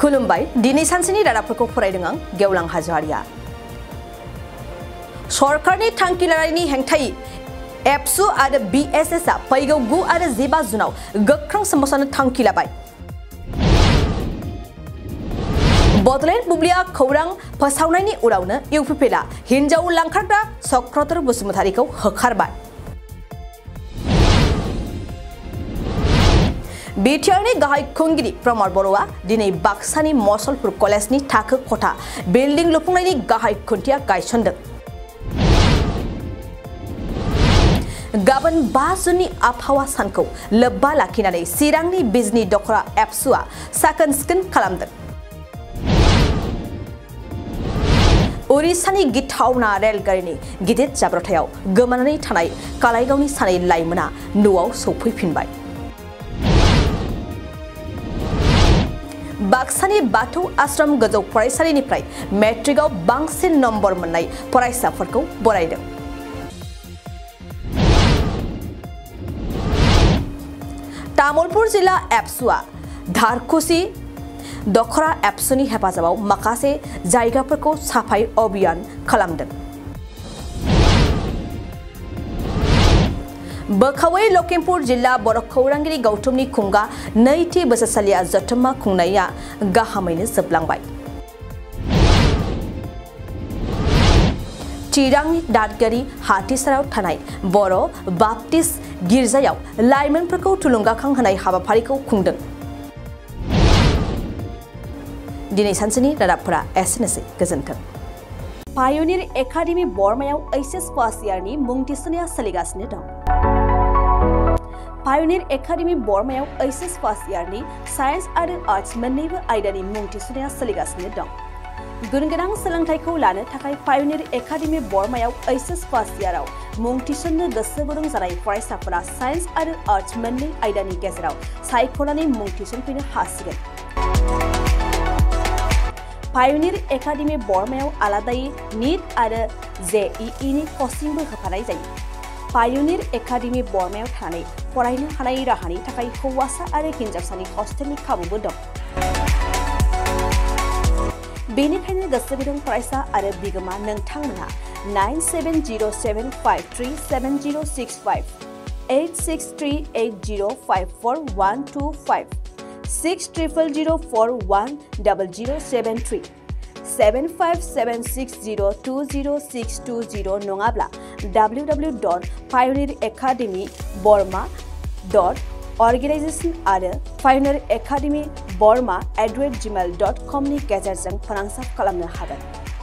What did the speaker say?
खुलुमबाय दिनै सानसेनि रादाबफोरखौ फरायदों आं गेवलां हाजोआरिया। सरकारनि थांखि लानायनि हेंथायै एबसु आरो बिएसएस आ फैगौ 9 आरो 15 जुनाव गोख्रों सोमावसारनो थांखि लाबाय। बडलेण्डबुब्लिया खौरां फोसावनायनि उनावनो इउपिपिएलआ हिनजाव लांखारग्रा चक्रधर बसुमतारीखौ होखारबाय। बिटिआरनि गाहाय खुंगिरि प्रमद बर'आ दिनै बाक्सानि मसलपुर कलेजनि थाखो खथा बिल्डिं लुफुंनायनि गाहाय खुन्थिया गायसनदों। गाबोन 5 जुननि आबहावा सानखौ लोब्बा लाखिनानै चिरांनि बिजनी दखरा एबसुआ साखोन सिखोन खालामदों। उरिष्यानि गिथावना रेलगारिनि गिदिर जाब्रबथायाव गोमानानै थानाय कालाइगावनि सानै लाइमोना न'आव सौफैफिनबाय। बाक्सानि बाथौ आश्रम गोजौ फरायसालिनिफ्राय मेट्रिकआव बांसिन नम्बर मोननाय फरायसाफोरखौ बरायदों। तामुलपुर जिल्ला एबसुआ धारखुसि दखरा एबसुनि हेफाजाबाव माखासे जायगाफोरखौ साफाई अभियान खालामदों। बोखावै लखिमपुर जिल्ला बर' खौरांगिरि गौतमनि खुंगा नैथि बोसोरसालिया जथुम्मा खुंनाया गाहामैनो जोबलांबाय। चिरांनि दादगारि हाथिसाराव थानाय बर' बाप्टिस्ट गिर्जायाव लाइमोनफोरखौ थुलुंगाखां होनाय हाबाफारिखौ खुंदों। दिनै सानसेनि रादाबफोरा एसेनोसै। गोजोन्थों। पायनियर एकाडेमी बर्मायाव एचएस फार्स्ट इयारनि मुं थिसननाया सोलिगासिनो दं। पायनियर एकाडेमी बर्मायाव एचएस फार्स्ट इयारनि साइन्स आरो आर्ट्स मोन्नैबो आयदानि मुं थिसननाया सोलिगासिनो दं। गुनगोनां सोलोंथाइखौ लानो थाखाय पायनियर एकाडेमी बर्मायाव एचएस फार्स्ट इयाराव मुं थिसननो गोसो गुदुं जानाय फरायसाफोरा साइन्स आरो आर्ट्स मोन्नै आयदानि गेजेराव सायख'नानै मुं थिसनफैनो हासिगोन। पायनियर एकाडेमी बर्मायाव आलादायै नीट आरो जेईई कचिंबो होफानाय जायो। पायनियर एकाडेमी बर्मायाव थानानै फरायनो हानाय राहानि थाखाय हौवासा आरो हिनजावसानि हस्टेलनि खाबुबो दं। बेनिखायनो गोसो गुदुं फरायसा आरो बिगोमा नोंथांमोनहा 9707537065 8638054125 6000410073 7576020620 नङाब्ला www.pioneeracademyborma.organization आरो pioneeracademyborma@gmail.com नि गेजेरजों फोनांजाब खालामनो हागोन।